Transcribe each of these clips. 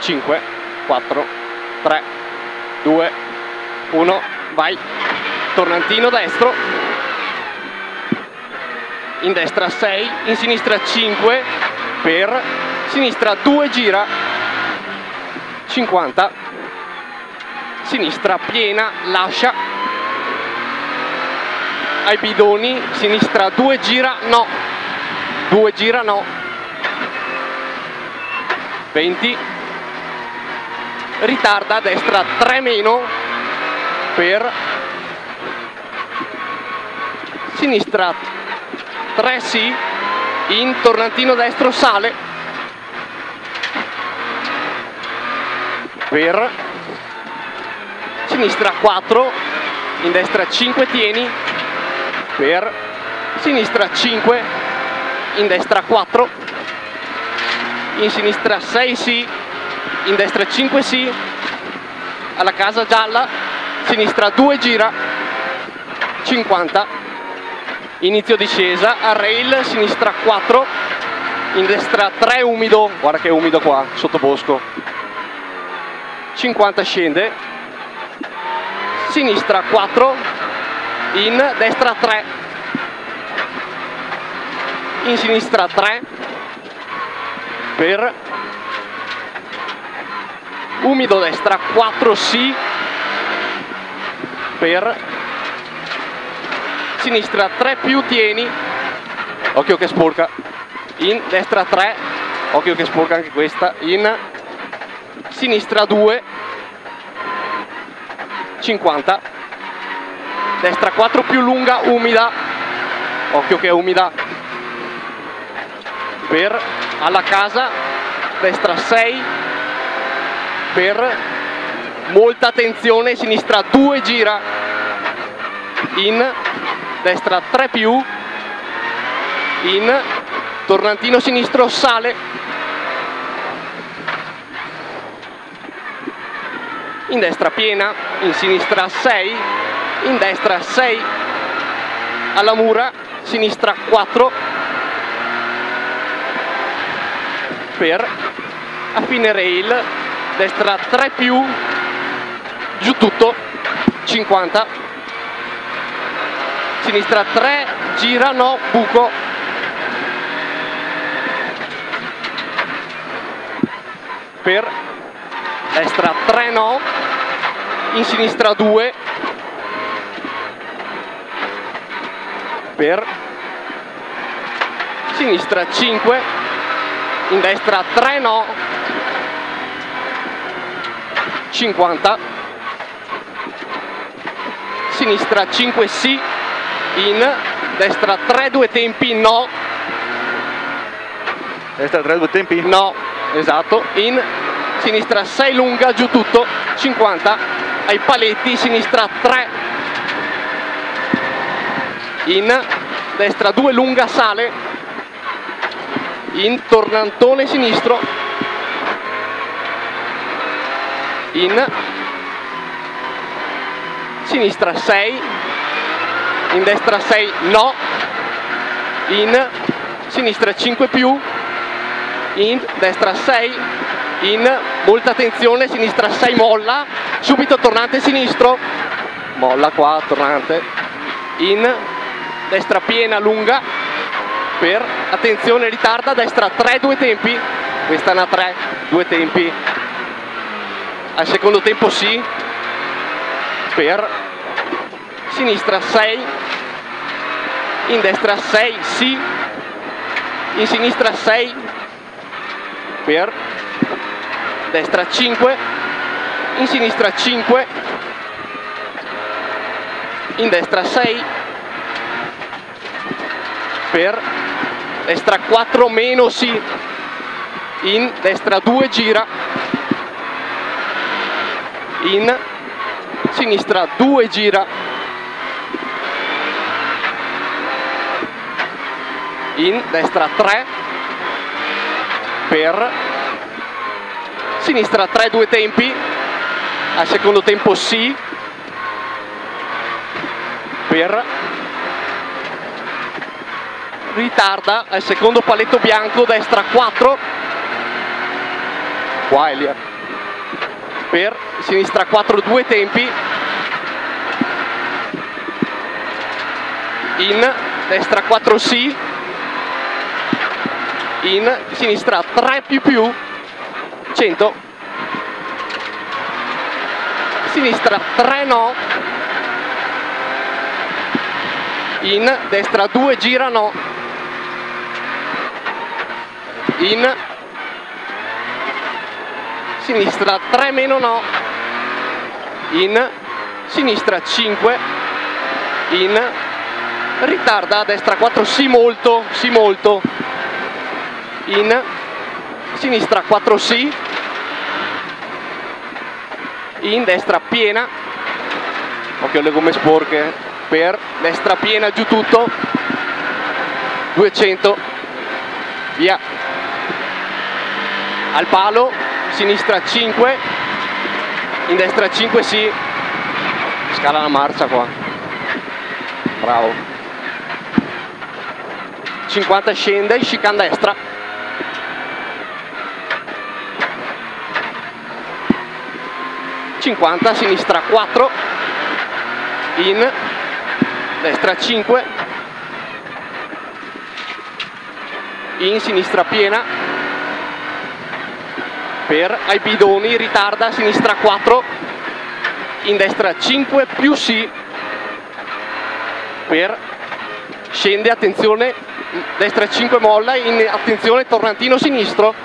5, 4, 3, 2, 1, vai. Tornantino destro, in destra 6, in sinistra 5, per sinistra 2, gira, 50, sinistra piena, lascia, ai bidoni, sinistra 2, gira, no, 2, gira, no, 20, ritarda, destra 3 meno, per sinistra 3 sì, in tornantino destro sale, per sinistra 4, in destra 5 tieni, per sinistra 5, in destra 4, in sinistra 6 sì, in destra 5 sì, alla casa gialla, sinistra 2 gira, 50, inizio discesa, a rail, sinistra 4, in destra 3 umido, guarda che è umido qua, sotto bosco, 50 scende, sinistra 4, in destra 3, in sinistra 3, per umido destra 4 sì, per sinistra 3 più tieni, occhio che sporca, in destra 3, occhio che sporca anche questa, in sinistra 2, 50, destra 4 più lunga, umida, occhio che è umida, per alla casa, destra 6, per molta attenzione, sinistra 2 gira, in destra 3 più, in tornantino sinistro sale, in destra piena, in sinistra 6, in destra 6, alla mura, sinistra 4, per a fine rail, destra 3 più, giù tutto, 50, sinistra 3, gira, no, buco, per destra 3 no, in sinistra 2, per sinistra 5, in destra 3 no, 50, sinistra 5 sì, in destra 3 2 tempi no, destra 3 2 tempi no, esatto, in sinistra 6 lunga, giù tutto, 50, ai paletti, sinistra 3, in destra 2 lunga, sale, in tornantone sinistro, in sinistra 6, in destra 6 no, in sinistra 5 più, in destra 6, in molta attenzione, sinistra 6 molla, subito tornante sinistro, molla qua, tornante, in destra piena lunga, per attenzione ritarda, destra 3 2 tempi, questa è una 3 2 tempi, al secondo tempo sì, per sinistra 6, in destra 6 sì, in sinistra 6, per destra 5, in sinistra 5, in destra 6, per destra 4 meno sì, in destra 2 gira, in sinistra 2 gira, in destra 3, per sinistra 3 2 tempi, al secondo tempo sì, per ritarda, al secondo paletto bianco, destra 4, qua Elia, per sinistra 4 2 tempi, in destra 4 sì, in sinistra 3 più 100, sinistra 3 no, in destra 2 gira no, in sinistra 3 meno no, in sinistra 5, in ritarda a destra 4 sì molto, in sinistra 4 sì, in destra piena, occhio alle gomme sporche, per destra piena giù tutto, 200, via, al palo, sinistra 5, in destra 5 sì, scala la marcia qua, bravo, 50 scende, chicane destra, sinistra 4, in destra 5, in sinistra piena, per ai bidoni, ritarda, sinistra 4, in destra 5 più sì, per scende, attenzione, destra 5 molla, in attenzione tornantino sinistro,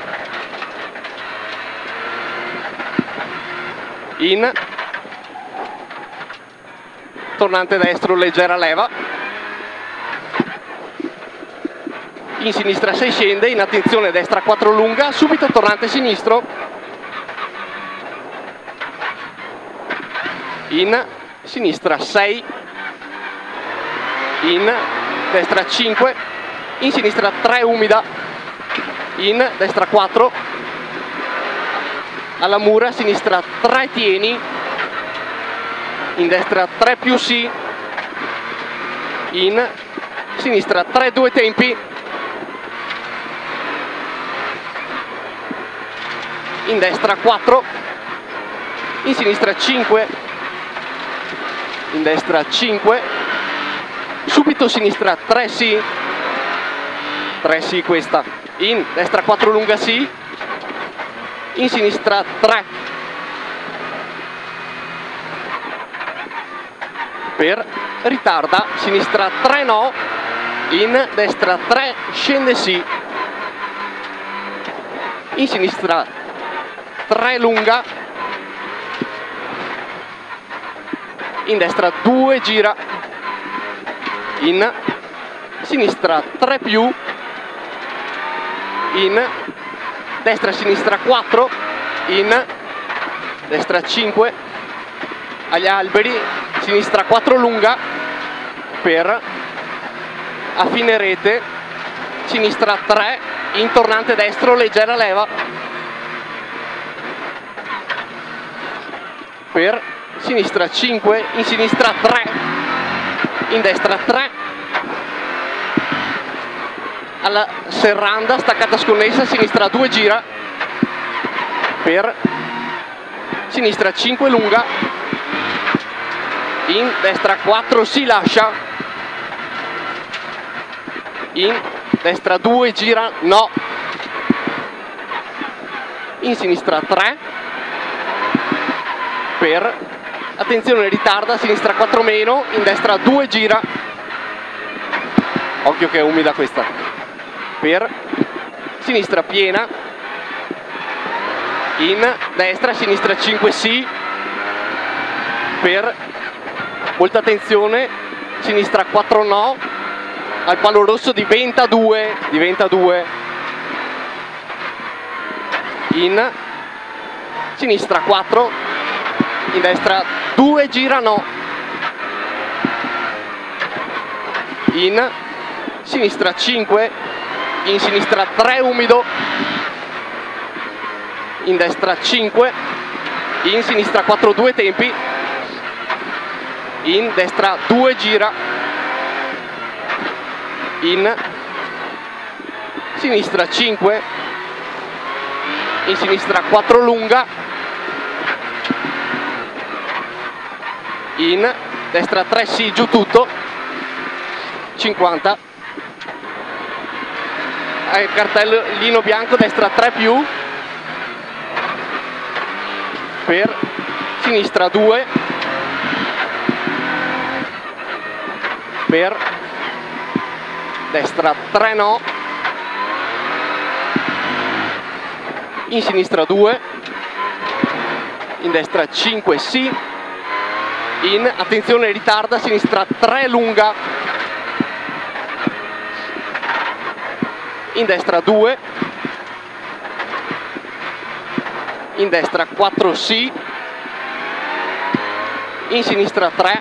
in tornante destro, leggera leva, in sinistra 6 scende, in attenzione destra 4 lunga, subito tornante sinistro, in sinistra 6, in destra 5, in sinistra 3 umida, in destra 4, alla mura, sinistra 3 tieni, in destra 3 più sì, in sinistra 3 2 tempi, in destra 4, in sinistra 5, in destra 5, subito sinistra 3 sì, 3 sì questa, in destra 4 lunga sì, in sinistra 3, per ritarda, sinistra 3 no, in destra 3 scende sì, in sinistra 3 lunga, in destra 2 gira, in sinistra 3 più, in destra sinistra 4, in destra 5, agli alberi, sinistra 4 lunga, per a fine rete, sinistra 3, in tornante destro, leggera leva, per sinistra 5, in sinistra 3, in destra 3, alla serranda, staccata sconnessa, sinistra 2 gira, per sinistra 5 lunga, in destra 4 si lascia, in destra 2 gira no, in sinistra 3, per attenzione ritarda, sinistra 4 meno, in destra 2 gira, occhio che è umida questa, per sinistra piena, in destra sinistra 5 sì, per molta attenzione, sinistra 4 no, al palo rosso diventa 2, in sinistra 4, in destra 2 gira no, in sinistra 5, in sinistra 3 umido, in destra 5, in sinistra 4 2 tempi, in destra 2 gira, in sinistra 5, in sinistra 4 lunga, in destra 3 sì, giù tutto, 50, cartellino bianco, destra 3 più, per sinistra 2, per destra 3 no, in sinistra 2, in destra 5 sì, in, attenzione, ritarda, sinistra 3 lunga, in destra 2, in destra 4 sì, in sinistra 3,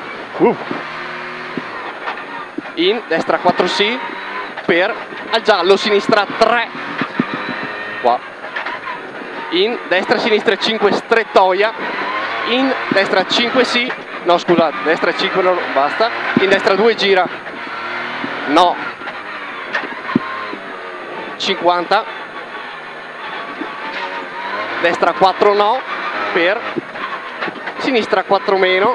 in destra 4 sì, per al giallo, sinistra 3, qua, in destra sinistra 5 strettoia, in destra 5 sì, no scusa, destra 5 no, basta, in destra 2 gira, no, 50, destra 4 no, per sinistra 4 meno,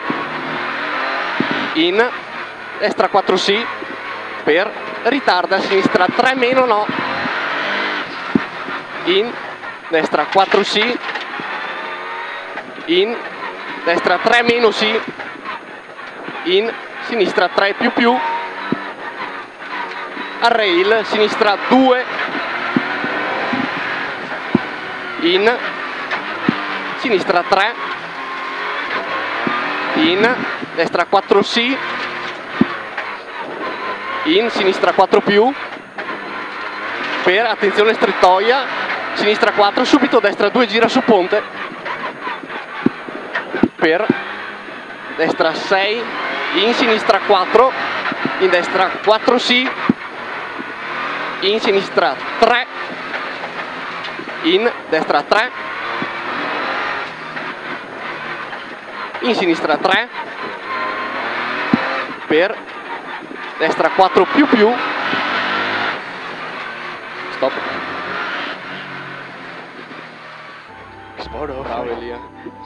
in destra 4 sì, per ritarda, sinistra 3 meno no, in destra 4 sì, in destra 3 meno sì, in sinistra 3 più più, al rail, sinistra 2, in sinistra 3, in destra 4 sì, in sinistra 4 più, per attenzione strettoia, sinistra 4, subito destra 2 gira su ponte, per destra 6, in sinistra 4, in destra 4 sì, in sinistra 3, in destra 3, in sinistra 3, per destra 4 più più, stop, bravo Elia.